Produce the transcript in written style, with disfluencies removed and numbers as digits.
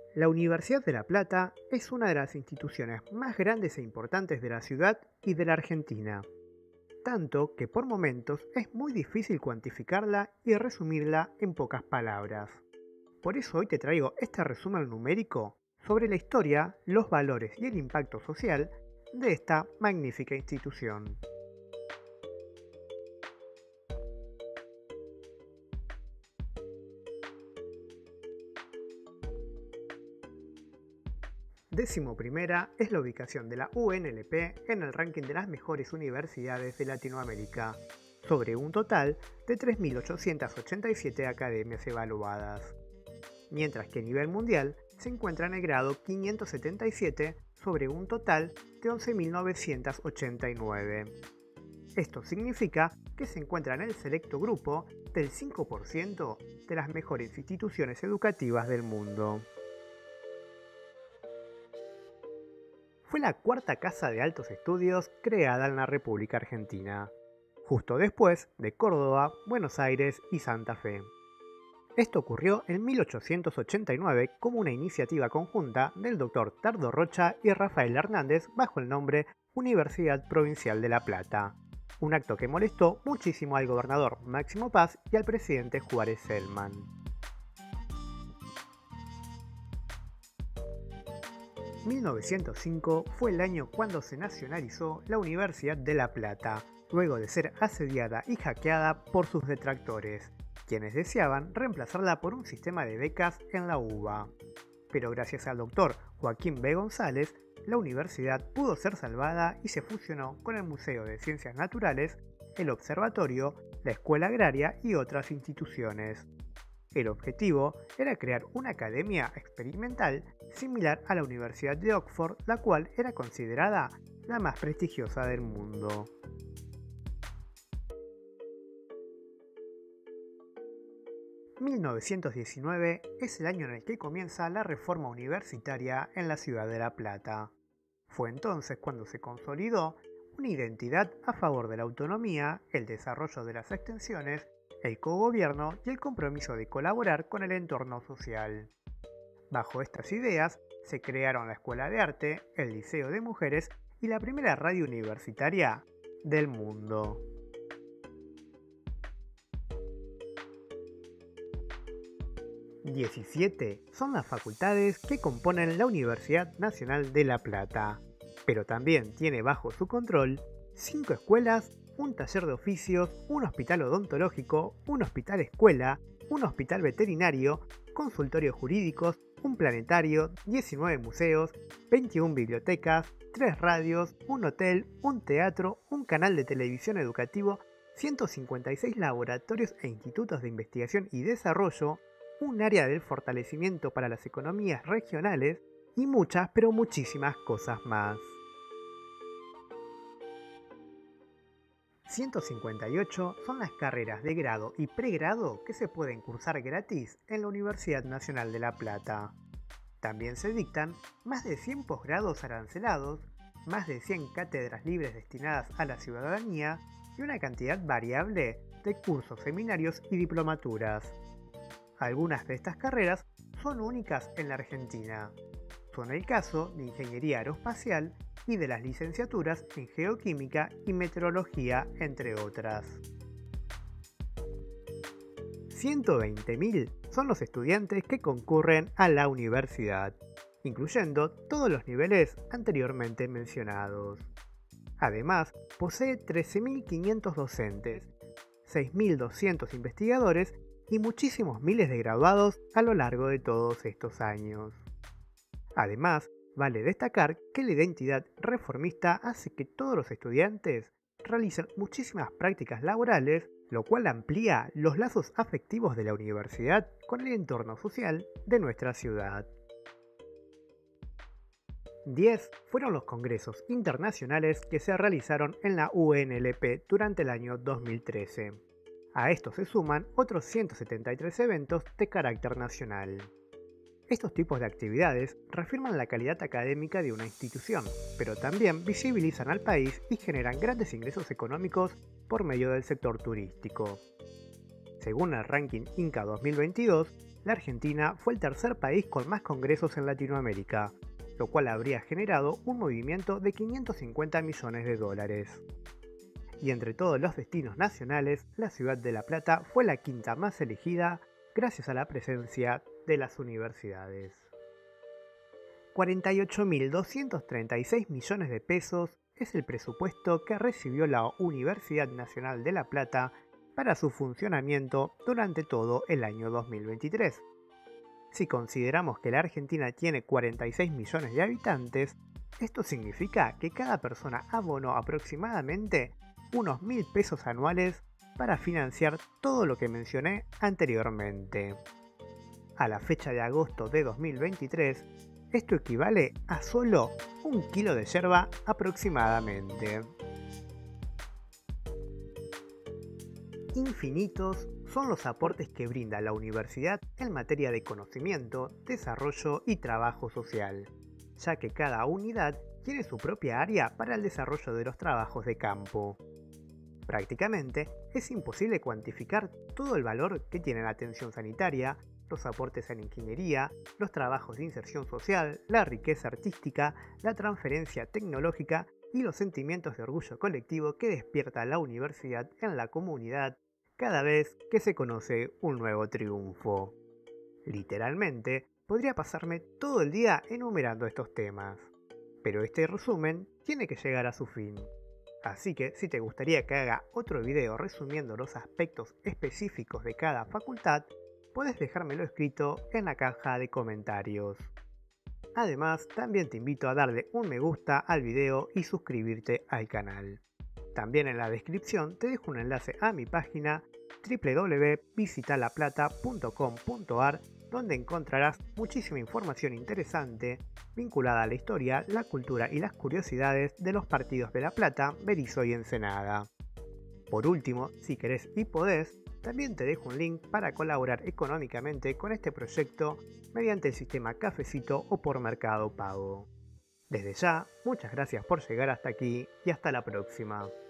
La Universidad de La Plata es una de las instituciones más grandes e importantes de la ciudad y de la Argentina, tanto que por momentos es muy difícil cuantificarla y resumirla en pocas palabras. Por eso hoy te traigo este resumen numérico sobre la historia, los valores y el impacto social de esta magnífica institución. Décimo primera es la ubicación de la UNLP en el ranking de las mejores universidades de Latinoamérica, sobre un total de 3.887 academias evaluadas, mientras que a nivel mundial se encuentra en el grado 577 sobre un total de 11.989. Esto significa que se encuentra en el selecto grupo del 5% de las mejores instituciones educativas del mundo. Fue la cuarta casa de altos estudios creada en la República Argentina, justo después de Córdoba, Buenos Aires y Santa Fe. Esto ocurrió en 1889 como una iniciativa conjunta del Dr. Tardo Rocha y Rafael Hernández bajo el nombre Universidad Provincial de La Plata, un acto que molestó muchísimo al gobernador Máximo Paz y al presidente Juárez Celman. 1905 fue el año cuando se nacionalizó la Universidad de La Plata, luego de ser asediada y hackeada por sus detractores, quienes deseaban reemplazarla por un sistema de becas en la UBA. Pero gracias al doctor Joaquín B. González, la universidad pudo ser salvada y se fusionó con el Museo de Ciencias Naturales, el Observatorio, la Escuela Agraria y otras instituciones. El objetivo era crear una academia experimental similar a la Universidad de Oxford, la cual era considerada la más prestigiosa del mundo. (1919) es el año en el que comienza la reforma universitaria en la ciudad de La Plata. Fue entonces cuando se consolidó una identidad a favor de la autonomía, el desarrollo de las extensiones, el cogobierno y el compromiso de colaborar con el entorno social. Bajo estas ideas se crearon la Escuela de Arte, el Liceo de Mujeres y la primera radio universitaria del mundo. (17) son las facultades que componen la Universidad Nacional de La Plata, pero también tiene bajo su control 5 escuelas, un taller de oficios, un hospital odontológico, un hospital escuela, un hospital veterinario, consultorios jurídicos, un planetario, 19 museos, 21 bibliotecas, 3 radios, un hotel, un teatro, un canal de televisión educativo, 156 laboratorios e institutos de investigación y desarrollo, un área del fortalecimiento para las economías regionales y muchas, pero muchísimas cosas más. 158 son las carreras de grado y pregrado que se pueden cursar gratis en la Universidad Nacional de La Plata. También se dictan más de 100 posgrados arancelados, más de 100 cátedras libres destinadas a la ciudadanía y una cantidad variable de cursos, seminarios y diplomaturas. Algunas de estas carreras son únicas en la Argentina. Son el caso de Ingeniería Aeroespacial y de las licenciaturas en Geoquímica y Meteorología, entre otras. 120.000 son los estudiantes que concurren a la universidad, incluyendo todos los niveles anteriormente mencionados. Además, posee 13.500 docentes, 6.200 investigadores y muchísimos miles de graduados a lo largo de todos estos años. Además, vale destacar que la identidad reformista hace que todos los estudiantes realicen muchísimas prácticas laborales, lo cual amplía los lazos afectivos de la universidad con el entorno social de nuestra ciudad. 10 fueron los congresos internacionales que se realizaron en la UNLP durante el año 2013. A esto se suman otros 173 eventos de carácter nacional. Estos tipos de actividades reafirman la calidad académica de una institución, pero también visibilizan al país y generan grandes ingresos económicos por medio del sector turístico. Según el ranking Inca 2022, la Argentina fue el tercer país con más congresos en Latinoamérica, lo cual habría generado un movimiento de 550 millones de dólares. Y entre todos los destinos nacionales, la ciudad de La Plata fue la quinta más elegida gracias a la presencia de las universidades. 48.236 millones de pesos es el presupuesto que recibió la Universidad Nacional de La Plata para su funcionamiento durante todo el año 2023. Si consideramos que la Argentina tiene 46 millones de habitantes, esto significa que cada persona abonó aproximadamente unos 1.000 pesos anuales para financiar todo lo que mencioné anteriormente. A la fecha de agosto de 2023, esto equivale a solo 1 kilo de yerba aproximadamente. Infinitos son los aportes que brinda la universidad en materia de conocimiento, desarrollo y trabajo social, ya que cada unidad tiene su propia área para el desarrollo de los trabajos de campo. Prácticamente es imposible cuantificar todo el valor que tiene la atención sanitaria, los aportes en ingeniería, los trabajos de inserción social, la riqueza artística, la transferencia tecnológica y los sentimientos de orgullo colectivo que despierta la universidad en la comunidad cada vez que se conoce un nuevo triunfo. Literalmente, podría pasarme todo el día enumerando estos temas, pero este resumen tiene que llegar a su fin. Así que si te gustaría que haga otro video resumiendo los aspectos específicos de cada facultad, puedes dejármelo escrito en la caja de comentarios. Además, también te invito a darle un me gusta al video y suscribirte al canal. También en la descripción te dejo un enlace a mi página www.visitalaplata.com.ar, donde encontrarás muchísima información interesante vinculada a la historia, la cultura y las curiosidades de los partidos de La Plata, Berisso y Ensenada. Por último, si querés y podés, también te dejo un link para colaborar económicamente con este proyecto mediante el sistema Cafecito o por Mercado Pago. Desde ya, muchas gracias por llegar hasta aquí y hasta la próxima.